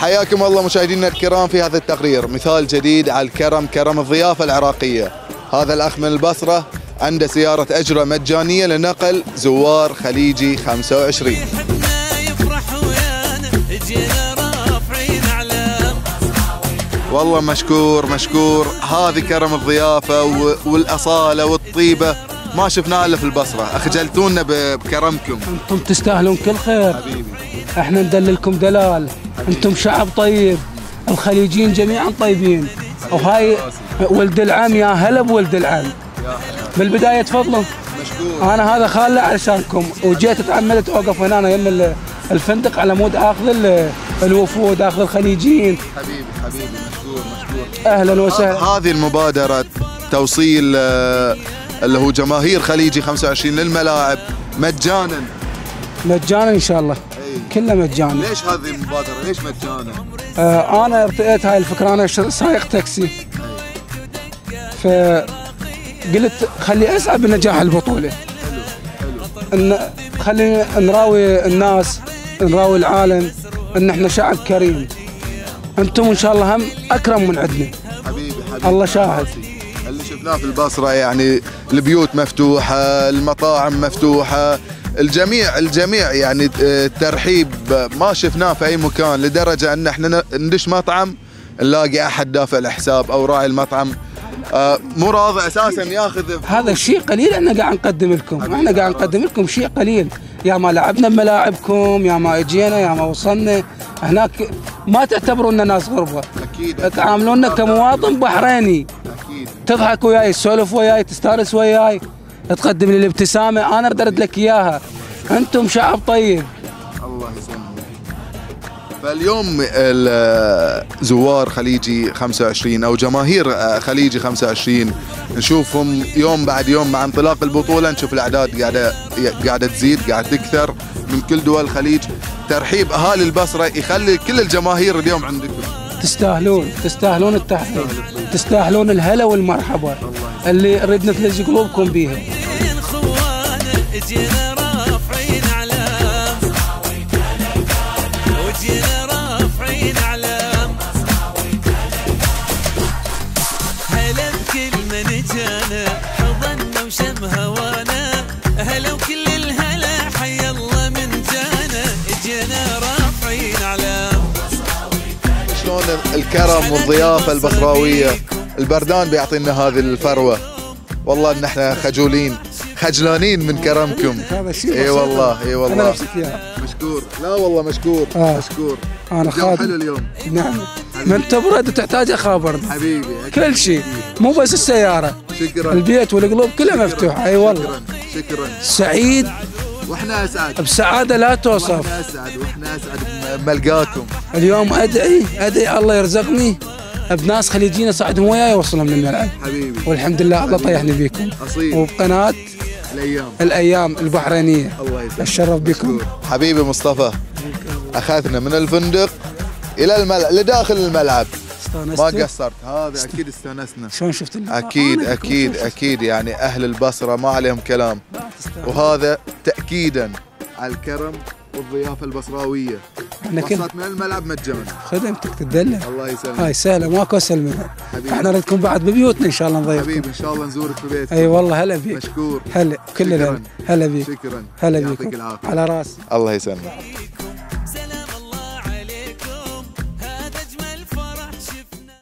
حياكم الله مشاهدينا الكرام في هذا التقرير، مثال جديد على الكرم، كرم الضيافة العراقية. هذا الأخ من البصرة عنده سيارة أجرة مجانية لنقل زوار خليجي 25. والله مشكور مشكور، هذه كرم الضيافة والأصالة والطيبة ما شفناها إلا في البصرة. أخجلتونا بكرمكم. أنتم تستاهلون كل خير حبيبي. احنا ندللكم دلال. أنتم شعب طيب، الخليجيين جميعا طيبين، وهاي ولد العم. يا هلا بولد العم. بالبداية تفضلوا. مشكور. أنا هذا خالة علشانكم، وجيت اتعمدت أوقف هنا يم الفندق على مود آخذ الوفود، آخذ الخليجيين. حبيبي حبيبي مشكور. أهلا وسهلا. هذه المبادرة توصيل اللي هو جماهير خليجي 25 للملاعب مجانا. مجانا إن شاء الله. كله مجانا. ليش هذه المبادرة؟ ليش مجانا؟ أنا ارتئيت هاي الفكرة، أنا سائق تاكسي. فقلت خلي أسعى بنجاح البطولة. حلو. خلي نراوي الناس، نراوي العالم ان احنا شعب كريم. انتم ان شاء الله هم اكرم من عندنا. حبيبي الله شاهد. اللي شفناه في البصرة يعني البيوت مفتوحة، المطاعم مفتوحة، الجميع يعني الترحيب ما شفناه في اي مكان، لدرجة ان احنا ندش مطعم نلاقي احد دافع الحساب او راعي المطعم مو راضي اساسا ياخذ. هذا شيء قليل احنا قاعد نقدم لكم، احنا قاعد نقدم لكم شيء قليل. يا ما لعبنا بملاعبكم، يا ما اجينا، يا ما وصلنا هناك، ما تعتبرونا ناس غربة. اكيد. تعاملونا كمواطن بحريني. اكيد. تضحك وياي، تسولف وياي، تستانس وياي، تقدم لي الابتسامة، انا ارد لك اياها. انتم شعب طيب. الله يسلمك. فاليوم زوار خليجي 25 او جماهير خليجي 25 نشوفهم يوم بعد يوم مع انطلاق البطولة، نشوف الاعداد قاعدة تزيد، قاعدة تكثر من كل دول الخليج. ترحيب اهالي البصرة يخلي كل الجماهير اليوم عندكم. تستاهلون التحية، تستاهلون الهلا والمرحبا اللي ردنا تلزق قلوبكم بيها. شلون الكرم والضيافة البصراوية، البردان بيعطينا هذه الفروة. والله ان احنا خجلانين من كرمكم. اي والله اي والله. انا نفسك اياها. مشكور. لا والله مشكور. مشكور. انا خادم حلو اليوم. نعم. من تبرد تحتاج اخابر حبيبي. كل شيء، مو بس السيارة. شكرا. البيت والقلوب كلها مفتوحة. اي والله. شكرا. سعيد. واحنا اسعد. بسعادة لا توصف. واحنا اسعد بملقاكم. اليوم ادعي الله يرزقني بناس خليجيين اصعدهم وياي يوصلهم للملعب. حبيبي. والحمد لله الله طيحني بيكم. اصيل. وبقناة الايام البحرينية. الله يسلمك. اتشرف بكم. حبيبي مصطفى، اخذنا من الفندق الى الملعب لداخل الملعب. ما قصرت. هذا اكيد استانسنا. شلون شفت اكيد يعني اهل البصرة ما عليهم كلام. وهذا تاكيدا على الكرم والضيافة البصراوية. وصلت من الملعب مجانا. خدمتك تدلع. الله يسلمك. هاي سهلة ماكو اسهل منها. احنا نردكم بعد ببيوتنا ان شاء الله نضيفكم. حبيبي ان شاء الله نزورك في بيتك. اي والله هلا بيك. مشكور. هلا كلنا هلا بيك. شكرا. هلا بيك. يعطيك العافية. على راسي. الله يسلمك.